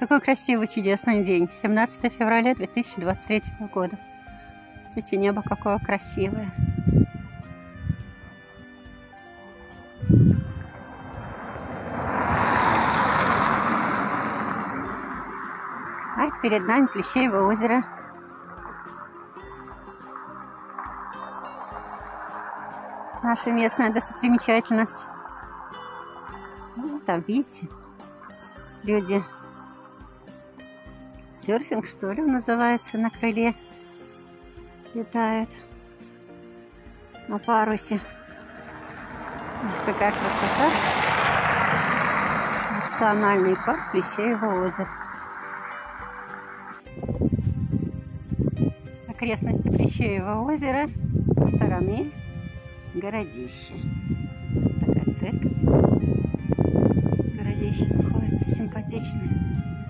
Какой красивый, чудесный день. 17 февраля 2023 года. Смотрите, небо какое красивое. А это перед нами Плещеево озеро. Наша местная достопримечательность. Там, видите, люди. Серфинг, что ли, называется, на крыле летают на парусе. Какая красота! Национальный парк Плещеево озеро. Окрестности Плещеево озера со стороны городища. Такая церковь. Городище находится симпатичное.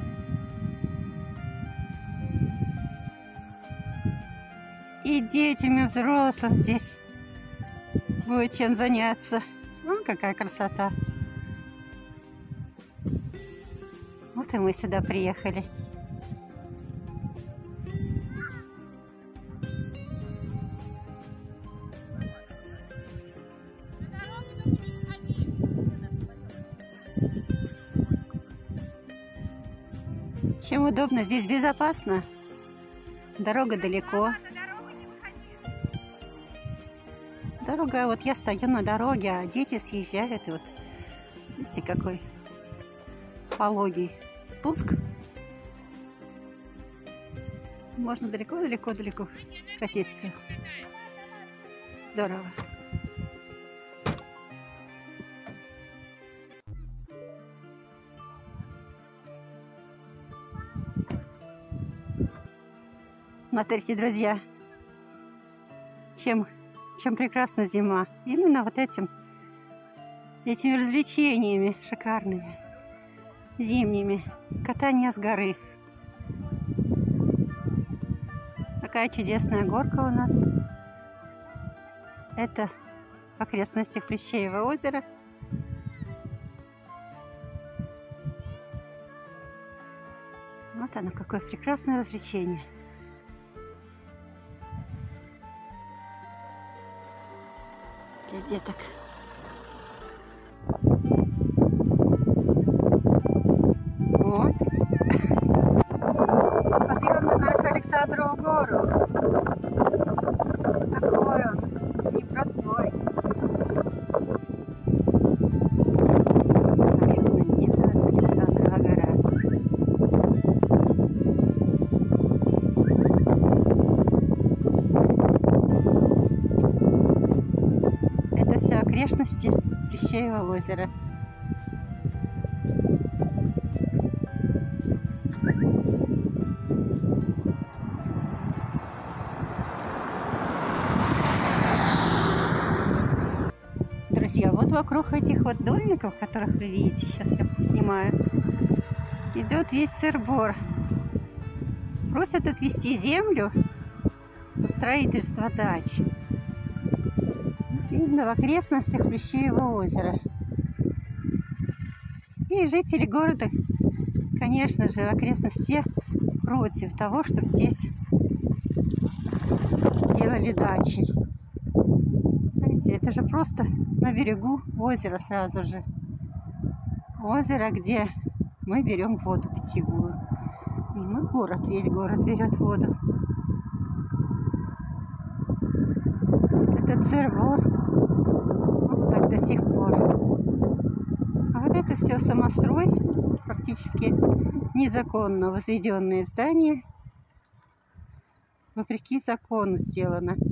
И детям, и взрослым здесь будет чем заняться. Вон какая красота. Вот и мы сюда приехали. Чем удобно, здесь безопасно. Дорога далеко. Дорога, вот я стою на дороге, а дети съезжают. И вот, видите, какой пологий спуск. Можно далеко-далеко-далеко катиться. Здорово. Смотрите, друзья, чем прекрасна зима. Именно вот этими развлечениями шикарными, зимними. Катание с горы. Такая чудесная горка у нас. Это в окрестностях Плещеево озера. Вот оно, какое прекрасное развлечение. Для деток. Вот. Подъем на нашу Александрову гору. Такой он, непростой. Наша знаменитая Александрова гора. Это все окрестности Плещеево озера. Друзья, вот вокруг этих вот домиков, которых вы видите, сейчас я снимаю, идет весь сыр-бор. Просят отвести землю под строительство дач. Именно в окрестностях Плещеево озера. И жители города, конечно же, в окрестностях все против того, чтобы здесь делали дачи. Смотрите, это же просто на берегу озера сразу же. Озеро, где мы берем воду питьевую. И мы весь город берет воду. Вот этот сыр-бор. Вот так до сих пор. А вот это все самострой. Практически незаконно возведенные здания. Вопреки закону сделано.